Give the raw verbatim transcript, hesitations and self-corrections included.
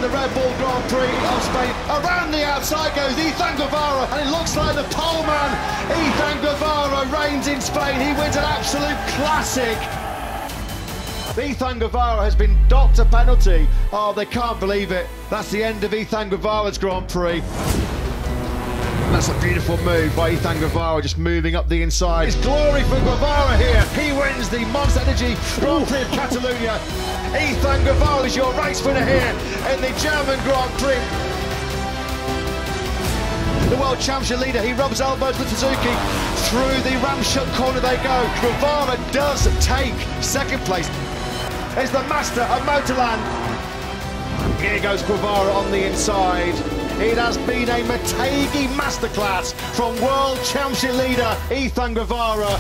the Red Bull Grand Prix of Spain. Around the outside goes Ethan Guevara, and it looks like the pole man, Ethan Guevara, reigns in Spain. He wins an absolute classic. Ethan Guevara has been docked a penalty. Oh, they can't believe it. That's the end of Ethan Guevara's Grand Prix. That's a beautiful move by Ethan Guevara, just moving up the inside. It's glory for Guevara here. He wins the Monster Energy Grand Prix of Catalonia. Ethan Guevara is your race winner here in the German Grand Prix. The World Championship leader, he rubs elbows with Suzuki. Through the ramshot corner they go. Guevara does take second place. Is the master of Motorland. Here goes Guevara on the inside. It has been a Motegi masterclass from World Championship leader Ethan Guevara.